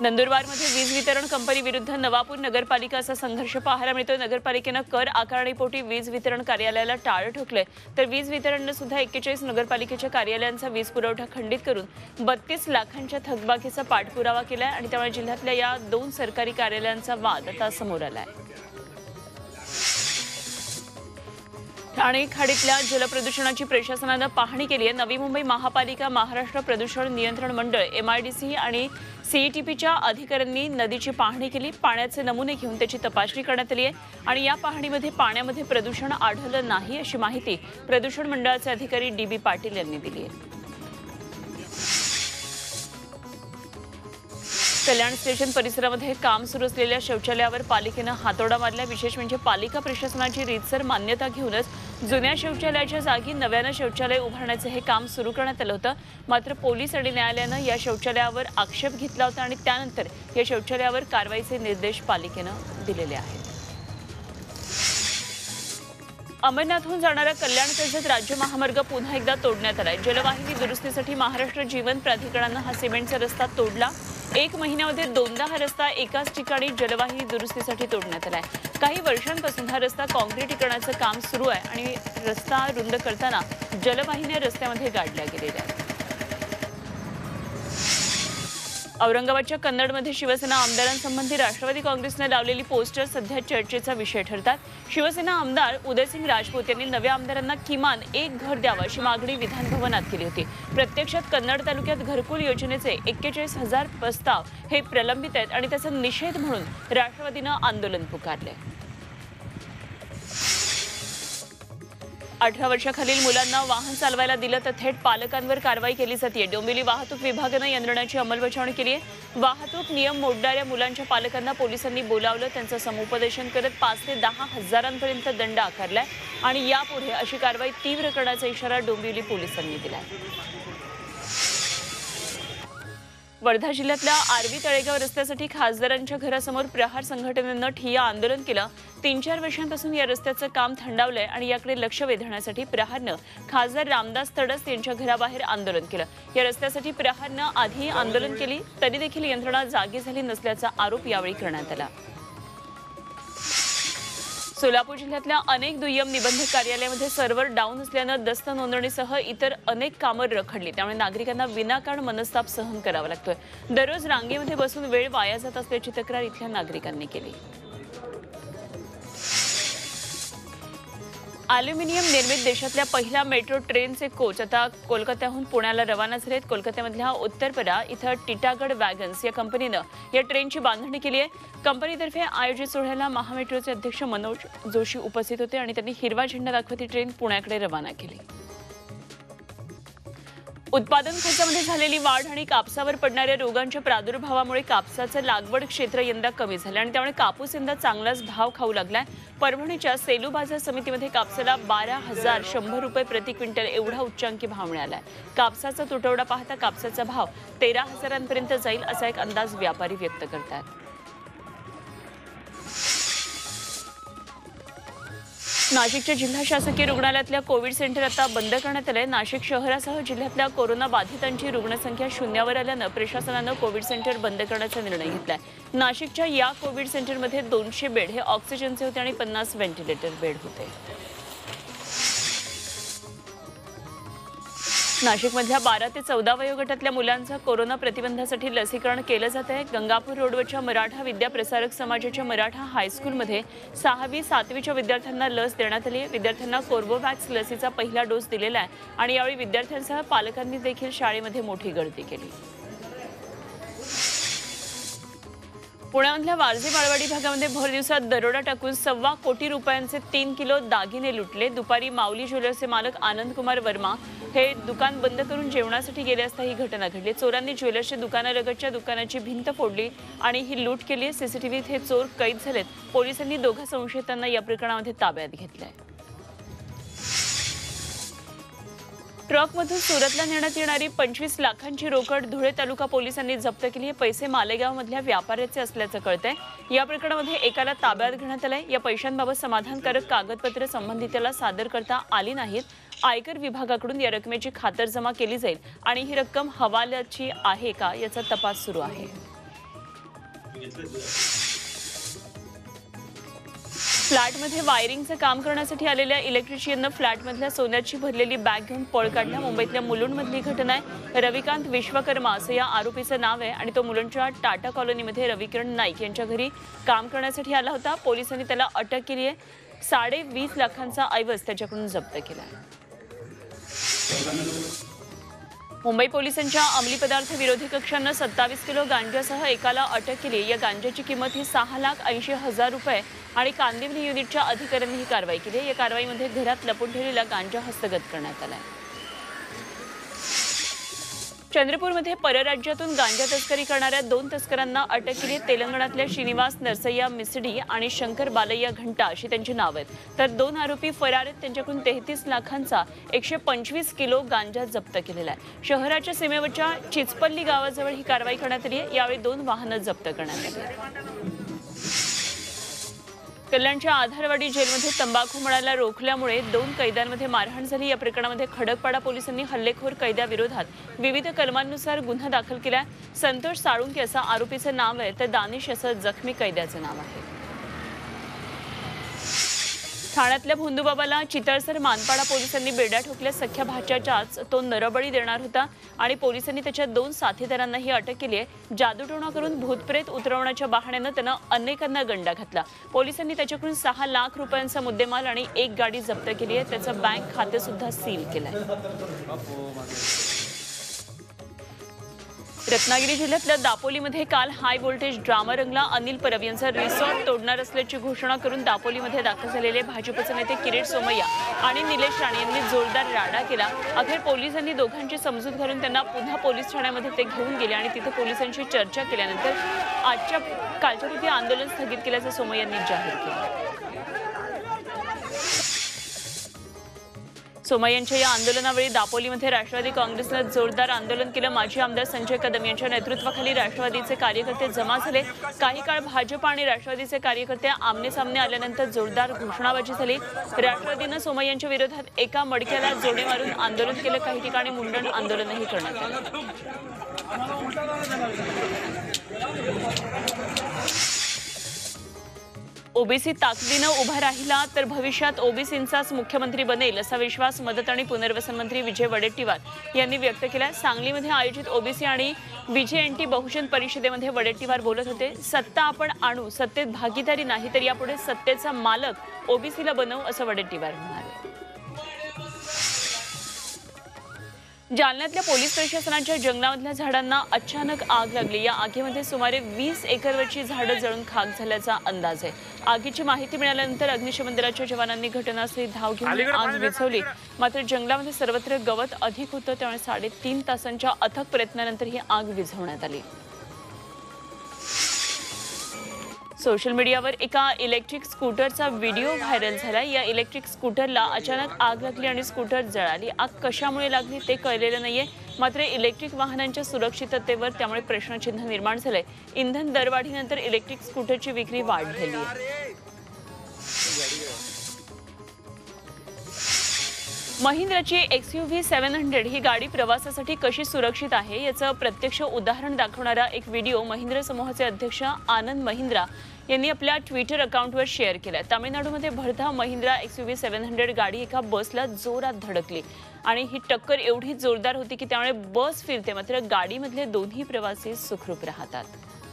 नंदुरबारमध्ये वीज वितरण कंपनी विरुद्ध नवापूर नगरपालिका असा संघर्ष पाहायला मिळतोय। नगरपालिकेनं कर आकारणीपोटी वीज वितरण कार्यालयाला टाळं ठोकलंय, तर वीज वितरणनं सुद्धा 41 नगरपालिकेच्या कार्यालयांचा वीज पुरवठा खंडित करून 32 लाखांच्या थकबाकीचा पाठपुरावा केलाय आणि त्यामुळे जिल्ह्यातल्या या 2 सरकारी कार्यालयांचा वाद आता समोर आलाय। ठाणे खाडीतल्या जलप्रदूषणाची प्रशासनानं पाहणी केली आहे। नवी मुंबई महापालिका, महाराष्ट्र प्रदूषण नियंत्रण मंडळ, MIDC आणि CETPच्या अधिकाऱ्यांनी नदीची पाहणी केली। पाण्याचे नमुने घेऊन त्याची तपासणी करण्यात आली आहे आणि या पाहणीमध्ये पाण्यामध्ये प्रदूषण आढळलं नाही अशी माहिती प्रदूषण मंडळाचे अधिकारी DB पाटील यांनी दिली आहे। कल्याण स्टेशन परिसरामध्ये काम सुरू असलेल्या शौचालयावर पालिकेनं हातोडा मारला। विशेष म्हणजे पालिका प्रशासनाची रीतसर मान्यता घेऊनच जुन्या शौचालयाच्या जागी नव्यानं शौचालय उभारण्याचे हे काम सुरू करण्यात आलं होतं। मात्र पोलीस आणि न्यायालयानं या शौचालयावर आक्षेप घेतला होता आणि त्यानंतर या शौचालयावर कारवाईचे निर्देश पालिकेनं दिलेले आहेत। अमरनाथहून जाणारा कल्याण कर्जत राज्य महामार्ग पुन्हा एकदा तोडण्यात आलाय। जलवाहिनी दुरुस्तीसाठी महाराष्ट्र जीवन प्राधिकरणानं हा सिमेंटचा रस्ता तोडला। 1 महिन्यामध्ये 2दा हा रस्ता एकाच ठिकाणी जलवाहिनी दुरुस्तीसाठी तोडण्यात आलाय। काही वर्षांपासून हा रस्ता काँक्रिटीकरणाचं काम सुरू आहे आणि रस्ता रुंद करताना जलवाहिन्या रस्त्यामध्ये गाडल्या गेलेल्या आहेत। औरंगाबादच्या कन्नडमध्ये शिवसेना आमदारांसंबंधी राष्ट्रवादी काँग्रेसने लावलेली पोस्टर सध्या चर्चेचा विषय ठरतात। शिवसेना आमदार उदयसिंग राजपूत यांनी नव्या आमदारांना किमान एक घर द्यावं अशी मागणी विधान भवनात केली होती। प्रत्यक्षात कन्नड तालुक्यात घरकुल योजनेचे 41,000 प्रस्ताव हे प्रलंबित आहेत आणि त्याचा निषेध म्हणून राष्ट्रवादीनं आंदोलन पुकारले। 18 वर्षाखालील मुलांना वाहन चालवायला दिलं तर थेट पालकांवर कारवाई केली जाते। डोंबिवली वाहतूक विभागानं यंत्रणेची अंमलबजावणी केली आहे। वाहतूक नियम मोडणाऱ्या मुलांच्या पालकांना पोलिसांनी बोलावलं, त्यांचं समुपदेशन करत 5 ते 10 हजारांपर्यंत दंड आकारलाय आणि यापुढे अशी कारवाई तीव्र करण्याचा इशारा डोंबिवली पोलिसांनी दिलाय। वर्धा जिल्ह्यातल्या आर्वी तळेगाव रस्त्यासाठी खासदारांच्या घरासमोर प्रहार संघटनेनं ठिय्या आंदोलन केलं। 3-4 वर्षांपासून या रस्त्याचं काम थंडावलंय आणि याकडे लक्ष वेधण्यासाठी प्रहारनं खासदार रामदास तडस यांच्या घराबाहेर आंदोलन केलं। या रस्त्यासाठी प्रहारनं आधी आंदोलन केली तरी देखील यंत्रणा जागी झाली नसल्याचा आरोप यावेळी करण्यात आला। सोलापूर जिल्ह्यातल्या अनेक दुय्यम निबंधक कार्यालयामध्ये सर्व्हर डाऊन असल्यानं दस्त नोंदणीसह इतर अनेक कामं रखडली, त्यामुळे नागरिकांना विनाकारण मनस्ताप सहन करावा लागतोय। दररोज रांगेमध्ये बसून वेळ वाया जात असल्याची तक्रार इथल्या नागरिकांनी केली। ॲल्युमिनियम निर्मित देशातल्या पहिल्या मेट्रो ट्रेनचे कोच आता कोलकात्याहून पुण्याला रवाना झालेत। कोलकात्यामधल्या उत्तरपरा इथं टिटागड वॅगन्स या कंपनीनं या ट्रेनची बांधणी केली आहे। कंपनीतर्फे आयोजित सोहळ्याला महामेट्रोचे अध्यक्ष मनोज जोशी उपस्थित होते आणि त्यांनी हिरवा झेंडा दाखवत ही ट्रेन पुण्याकडे रवाना केली। उत्पादन खर्चामध्ये झालेली वाढ आणि कापसावर पडणाऱ्या रोगांच्या प्रादुर्भावामुळे कापसाचं लागवड क्षेत्र यंदा कमी झालं आणि त्यामुळे कापूस यंदा चांगलाच भाव खाऊ लागलाय। परभणीच्या सेलू बाजार समितीमध्ये कापसाला 12,100 रुपये प्रति क्विंटल एवढा उच्चांकी भाव मिळालाय। कापसाचा तुटवडा पाहता कापसाचा भाव 13,000 जाईल असा एक अंदाज व्यापारी व्यक्त करतात। नाशिकच्या जिल्हा शासकीय रुग्णालयातल्या कोविड सेंटर आता बंद करण्यात आलंय। नाशिक शहरासह जिल्ह्यातल्या कोरोना बाधितांची रुग्णसंख्या शून्यावर आल्यानं प्रशासनानं कोविड सेंटर बंद करण्याचा निर्णय घेतलाय। नाशिकच्या या कोविड सेंटरमध्ये 200 बेड हे ऑक्सिजनचे होते आणि 50 व्हेंटिलेटर बेड होते। नाशिकमधल्या 12 ते 14 वयोगटातल्या मुलांचं कोरोना प्रतिबंधासाठी लसीकरण केलं जात आहे। गंगापूर रोडवरच्या मराठा विद्या प्रसारक समाजाच्या मराठा हायस्कूलमध्ये 6वी-7वीच्या विद्यार्थ्यांना लस देण्यात आली आहे। विद्यार्थ्यांना कोर्बोवॅक्स लसीचा पहिला डोस दिलेला आहे आणि यावेळी विद्यार्थ्यांसह पालकांनी देखील शाळेमध्ये मोठी गर्दी केली। पुण्यामधल्या वारजे माळवाडी भागामध्ये भर दिवसात दरोडा टाकून 1.25 कोटी रुपयांचे 3 किलो दागिने लुटले। दुपारी माऊली ज्वेलर्सचे मालक आनंद कुमार वर्मा हे दुकान बंद करून जेवणासाठी गेले असता ही घटना घडली। चोरांनी ज्वेलर्सच्या दुकानालगतच्या दुकानाची भिंत फोडली आणि ही लूट केली। सीसीटीव्हीत हे चोर कैद झालेत। पोलिसांनी 2 संशयितांना या प्रकरणामध्ये ताब्यात घेतलंय। ट्रकमधून सुरतला नेण्यात येणारी 25 लाखांची रोकड धुळे तालुका पोलिसांनी जप्त केली आहे। पैसे मालेगावमधल्या व्यापाऱ्याचे असल्याचं कळतंय। या प्रकरणामध्ये एकाला ताब्यात घेण्यात आलंय। या पैशांबाबत समाधानकारक कागदपत्र संबंधिताला सादर करता आली नाहीत। आयकर विभागाकडून या रकमेची खातरजमा केली जाईल आणि ही रक्कम हवाल्याची आहे का याचा तपास सुरू आहे। फ्लॅटमध्ये वायरिंगचं काम करण्यासाठी आलेल्या इलेक्ट्रिशियननं फ्लॅटमधल्या सोन्याची भरलेली बॅग घेऊन पळ काढला. मुंबईतल्या मुलुंडमधली घटना आहे. रविकांत विश्वकर्मा असं या आरोपीचं नाव आहे आणि तो मुलुंडच्या टाटा कॉलनीमध्ये रविकिरण नाईक यांच्या घरी काम करण्यासाठी आला होता. पोलिसांनी त्याला अटक केली आहे. 20.5 लाखांचा ऐवज त्याच्याकडून जप्त केला आहे. मुंबई पोलिसांच्या अंमली पदार्थ विरोधी कक्षानं 27 किलो गांजासह एकाला अटक केली. या गांजाची किंमत ही 6,80,000 रुपये आणि कांदिवली युनिटच्या अधिकाऱ्यांनी ही कारवाई केली. या कारवाईमध्ये घरात लपून ठेवलेला गांजा हस्तगत करण्यात आला आहे. चंद्रपूरमध्ये परराज्यातून गांजा तस्करी करणाऱ्या 2 तस्करांना अटक केली. तेलंगणातल्या श्रीनिवास नरसय्या मिसडी आणि शंकर बालय्या घंटा अशी त्यांची नावं आहेत. तर 2 आरोपी फरार आहेत. त्यांच्याकडून 33 लाखांचा 125 किलो गांजा जप्त केलेला आहे. शहराच्या सीमेवरच्या चिचपल्ली गावाजवळ ही कारवाई करण्यात आली आहे. यावेळी 2 वाहनं जप्त करण्यात आली. कल्याणच्या आधारवाडी जेलमध्ये तंबाखू मळायला रोखल्यामुळे 2 कैद्यांमध्ये मारहाण झाली. या प्रकरणामध्ये खडकपाडा पोलिसांनी हल्लेखोर कैद्याविरोधात विविध कलमांनुसार गुन्हा दाखल केला. संतोष साळुंके असं आरोपीचं नाव आहे, तर दानिश असं जखमी कैद्याचं नाव आहे. ठाण्यातल्या भोंदूबाबाला चितळसर मानपाडा पोलिसांनी बेड्या ठोकल्या. सख्या भाच्याच्याच तो नरबळी देणार होता आणि पोलिसांनी त्याच्या 2 साथीदारांनाही अटक केली आहे. जादूटोणा करून भूतप्रेत उतरवण्याच्या बहाण्यानं त्यानं अनेकांना गंडा घातला. पोलिसांनी त्याच्याकडून 6 लाख रुपयांचा मुद्देमाल आणि 1 गाडी जप्त केली आहे. त्याचं बँक खाते सुद्धा सील केलंय. रत्नागिरी जिल्ह्यातल्या दापोलीमध्ये काल हाय व्होल्टेज ड्रामा रंगला. अनिल परब यांचा रिसॉर्ट तोडणार असल्याची घोषणा करून दापोलीमध्ये दाखल झालेले भाजपचे नेते किरीट सोमय्या आणि निलेश राणे यांनी जोरदार राडा केला. अखेर पोलिसांनी दोघांची समजूत घालून त्यांना पुन्हा पोलीस ठाण्यामध्ये ते घेऊन गेले आणि तिथे पोलिसांशी चर्चा केल्यानंतर कालच्या रोजी आंदोलन स्थगित केल्याचं सोमय्यांनी जाहीर केलं. सोमय्यांच्या या आंदोलनावेळी दापोलीमध्ये राष्ट्रवादी काँग्रेसनं जोरदार आंदोलन केलं. माजी आमदार संजय कदम यांच्या नेतृत्वाखाली राष्ट्रवादीचे कार्यकर्ते जमा झाले. काही काळ भाजप आणि राष्ट्रवादीचे कार्यकर्ते आमने-सामने आल्यानंतर जोरदार घोषणाबाजी झाली. राष्ट्रवादीनं सोमय्यांच्या विरोधात एका मडक्याला जोडे मारून आंदोलन केलं. काही ठिकाणी मुंडण आंदोलनही करण्यात आलं. ओबीसी ताकदीनं उभा राहिला तर भविष्यात ओबीसींचाच मुख्यमंत्री बनेल असा विश्वास मदत आणि पुनर्वसन मंत्री विजय वडेट्टीवार यांनी व्यक्त केला. सांगलीमध्ये आयोजित ओबीसी आणि बीजेएनटी बहुजन परिषदेमध्ये वडेट्टीवार बोलत होते. सत्ता आपण आणू, सत्तेत भागीदारी नाही तर यापुढे सत्तेचा मालक ओबीसीला बनवू असं वडेट्टीवार म्हणाले. जालन्यातल्या पोलीस प्रशासनाच्या जंगलामधल्या झाडांना अचानक आग लागली. या आगीमध्ये सुमारे 20 एकरवरची झाडं जळून खाक झाल्याचा अंदाज आहे. आगीची माहिती मिळाल्यानंतर अग्निशमन दलाच्या जवानांनी घटनास्थळी धाव घेऊन आग विझवली. मात्र जंगलामध्ये सर्वत्र गवत अधिक होतं, त्यामुळे 3.5 तासांच्या अथक प्रयत्नानंतर ही आग विझवण्यात आली. सोशल मीडियावर एका इलेक्ट्रिक स्कूटरचा व्हिडिओ व्हायरल झाला. या इलेक्ट्रिक स्कूटरला अचानक आग लागली आणि स्कूटर जळाली. आग कशामुळे लागली ते कळलेलं नाहीये. मात्र इलेक्ट्रिक वाहनांच्या सुरक्षिततेवर त्यामुळे प्रश्नचिन्ह निर्माण झालंय. इंधन दरवाढीनंतर इलेक्ट्रिक स्कूटरची विक्री वाढलेली आहे. महिंद्राची XUV 700 ही गाडी प्रवासासाठी कशी सुरक्षित आहे याचं प्रत्यक्ष उदाहरण दाखवणारा एक व्हिडिओ महिंद्रा समूहाचे अध्यक्ष आनंद महिंद्रा यांनी आपल्या ट्विटर अकाउंटवर शेअर केलाय. तामिळनाडूमध्ये भरधाव महिंद्रा XUV 700 गाडी एका बसला जोरात धडकली आणि ही टक्कर एवढी जोरदार होती की त्यामुळे बस फिरते, मात्र गाडीमधले दोन्ही प्रवासी सुखरूप राहतात.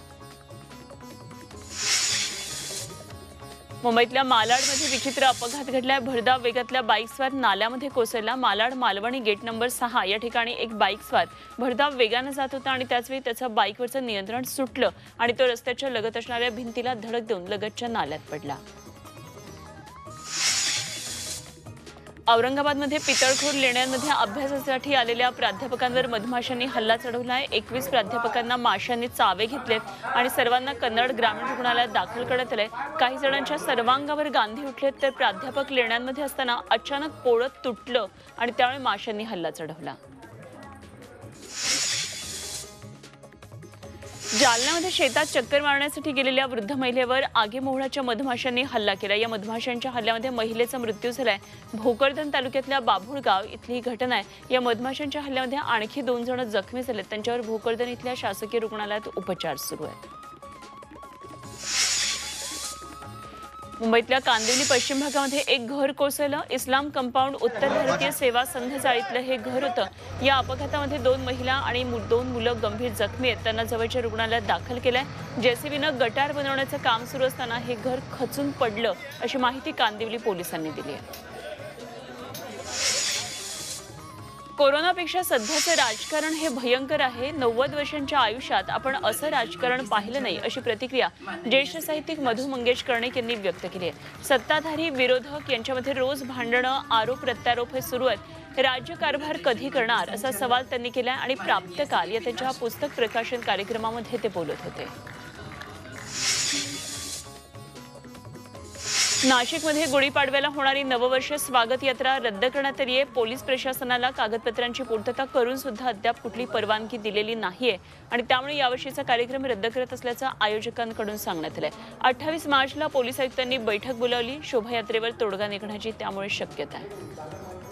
मुंबईतल्या मालाडमध्ये विचित्र अपघात घडलाय. भरधाव वेगातल्या बाईकस्वार नाल्यामध्ये कोसळला. मालाड मालवणी गेट नंबर 6 या ठिकाणी एक बाईकस्वार भरधाव वेगानं जात होता आणि त्याचवेळी त्याचं बाईकवरचं नियंत्रण सुटलं आणि तो रस्त्याच्या लगत असणाऱ्या भिंतीला धडक देऊन लगतच्या नाल्यात पडला. औरंगाबादमध्ये पितळखोर लेण्यांमध्ये अभ्यासासाठी आलेल्या प्राध्यापकांवर मधमाशांनी हल्ला चढवलाय. 21 प्राध्यापकांना माशांनी चावे घेतलेत आणि सर्वांना कन्नड ग्रामीण रुग्णालयात दाखल करण्यात आलंय. काही जणांच्या सर्वांगावर गांधी उठलेत, तर प्राध्यापक लेण्यांमध्ये असताना अचानक पोळत तुटलं आणि त्यामुळे माशांनी हल्ला चढवला. जालन्यामध्ये शेतात चक्कर मारण्यासाठी गेलेल्या वृद्ध महिलेवर आगीमोहळाच्या मधमाशांनी हल्ला केला. या मधमाशांच्या हल्ल्यामध्ये महिलेचा मृत्यू झालाय. भोकरदन तालुक्यातल्या बाभुळगाव इथली ही घटना आहे. या मधमाशांच्या हल्ल्यामध्ये आणखी 2 जण जखमी झालेत. त्यांच्यावर भोकरदन इथल्या शासकीय रुग्णालयात उपचार सुरू आहेत. मुंबईतल्या कांदिवली पश्चिम भागामध्ये एक घर कोसळलं. इस्लाम कंपाऊंड उत्तर भारतीय सेवा संघ चाळीतलं हे घर होतं. या अपघातामध्ये 2 महिला आणि 2 मुलं गंभीर जखमी आहेत. त्यांना जवळच्या रुग्णालयात दाखल केलंय. जेसीबीनं गटार बनवण्याचं काम सुरू असताना हे घर खचून पडलं अशी माहिती कांदिवली पोलिसांनी दिली आहे. कोरोनापेक्षा सध्याचं राजकारण हे भयंकर आहे. 90 वर्षांच्या आयुष्यात आपण असं राजकारण पाहिलं नाही अशी प्रतिक्रिया ज्येष्ठ साहित्यिक मधु मंगेश कर्णिक यांनी व्यक्त केली आहे. सत्ताधारी विरोधक यांच्यामध्ये रोज भांडणं, आरोप प्रत्यारोप हे सुरू आहेत. राज्यकारभार कधी करणार असा सवाल त्यांनी केला आणि प्राप्तकाल या त्यांच्या पुस्तक प्रकाशन कार्यक्रमामध्ये ते बोलत होते. नाशिकमध्ये गुढीपाडव्याला होणारी नववर्ष स्वागत यात्रा रद्द करण्यात आली आहे. पोलीस प्रशासनाला कागदपत्रांची पूर्तता करून सुद्धा अद्याप कुठली परवानगी दिलेली नाहीये आणि त्यामुळे यावर्षीचा कार्यक्रम रद्द करत असल्याचं आयोजकांकडून सांगण्यात आलंय. 28 मार्चला पोलीस आयुक्तांनी बैठक बोलावली. शोभायात्रेवर तोडगा निघण्याची त्यामुळे शक्यता आहे.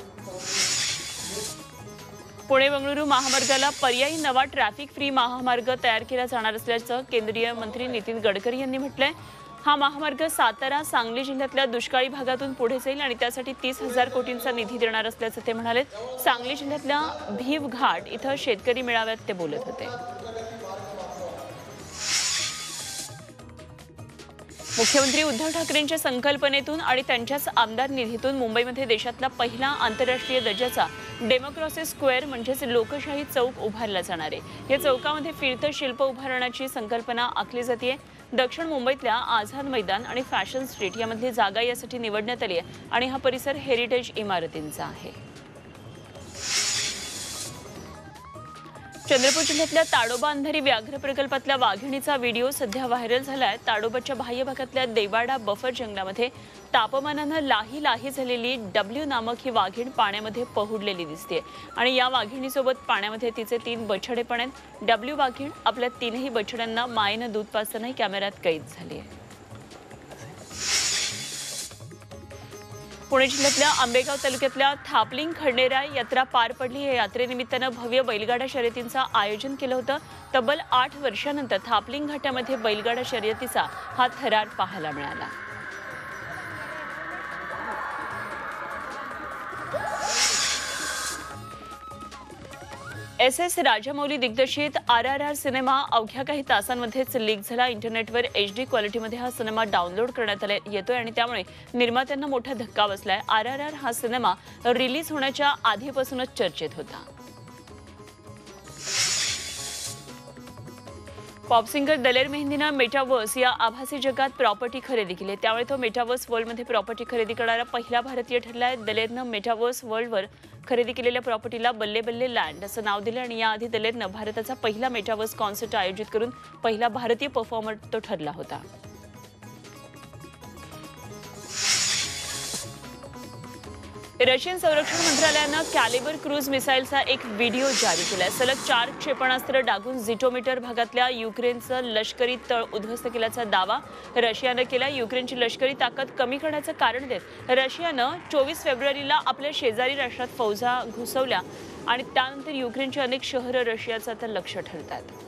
पुणे बंगळुरू महामार्गाला पर्यायी नवा ट्रॅफिक फ्री महामार्ग तयार केला जाणार असल्याचं केंद्रीय मंत्री नितीन गडकरी यांनी म्हटलंय. हा महामार्ग सातारा, सांगली जिल्ह्यातल्या दुष्काळी भागातून पुढे जाईल आणि त्यासाठी 30,000 कोटींचा निधी देणार असल्याचं ते म्हणाले. सांगली जिल्ह्यातल्या भीव घाट इथं शेतकरी मेळाव्यात ते बोलत होते. मुख्यमंत्री उद्धव ठाकरेंच्या संकल्पनेतून आणि त्यांच्याच आमदार निधीतून मुंबईमध्ये देशातला पहिला आंतरराष्ट्रीय दर्जाचा डेमोक्रसी स्क्वेअर म्हणजेच लोकशाही चौक उभारला जाणार आहे. या चौकामध्ये फिरतं शिल्प उभारण्याची संकल्पना आखली जाते. दक्षिण मुंबईतल्या आझाद मैदान आणि फॅशन स्ट्रीट यामधली जागा यासाठी निवडण्यात आली आहे आणि हा परिसर हेरिटेज इमारतींचा आहे. चंद्रपूर जिल्ह्यातल्या ताडोबा अंधारी व्याघ्र प्रकल्पातल्या वाघिणीचा व्हिडिओ सध्या व्हायरल झालाय. ताडोबाच्या बाह्य भागातल्या देवाडा बफर जंगलामध्ये तापमानानं लाही झालेली डब्ल्यू नामक ही वाघीण पाण्यामध्ये पहुडलेली दिसते आणि या वाघिणीसोबत पाण्यामध्ये तिचे 3 बछडे पण आहेत. डब्ल्यू वाघीण आपल्या 3ही बछड्यांना मायेनं दूध पाजताना कॅमेऱ्यात कैद झाली आहे. पुणे जिल्ह्यातल्या आंबेगाव तालुक्यातल्या थापलिंग खंडेराय यात्रा पार पडली. या यात्रेनिमित्तानं भव्य बैलगाडा शर्यतींचं आयोजन केलं होतं. तब्बल 8 वर्षांनंतर थापलिंग घाटामध्ये बैलगाडा शर्यतीचा हा थरार पाहायला मिळाला. एस राजामौली दिग्दर्शित RRR सिनेमा अवघ्या काही तासांमध्येच लीक झाला. इंटरनेटवर HD क्वालिटीमध्ये हा सिनेमा डाउनलोड करण्यात येतोय आणि त्यामुळे निर्मात्यांना मोठा धक्का बसलाय. RRR हा सिनेमा रिलीज होण्याच्या आधीपासूनच चर्चेत होता. पॉप सिंगर दलेर मेहंदीनं मेटावर्स या आभासी जगात प्रॉपर्टी खरेदी केली. त्यामुळे तो मेटावर्स वर्ल्डमध्ये प्रॉपर्टी खरेदी करणारा पहिला भारतीय ठरलाय. दलेरनं मेटावर्स वर्ल्डवर खरेदी केलेल्या प्रॉपर्टीला बल्ले बल्ले लँड असं नाव दिलं आणि याआधी दलेरनं भारताचा पहिला मेटावर्स कॉन्सर्ट आयोजित करून पहिला भारतीय परफॉर्मर तो ठरला होता. रशियन संरक्षण मंत्रालयानं कॅलिबर क्रूज मिसाईलचा एक व्हिडिओ जारी केलाय. सलग 4 क्षेपणास्त्र डागून झिटोमीटर भागातल्या युक्रेनचं लष्करी तळ उद्ध्वस्त केल्याचा दावा रशियानं केला. युक्रेनची लष्करी ताकद कमी करण्याचं कारण देत रशियानं 24 फेब्रुवारीला आपल्या शेजारी राष्ट्रात फौजा घुसवल्या आणि त्यानंतर युक्रेनची अनेक शहरं रशियाचं आता लक्ष्य ठरतात.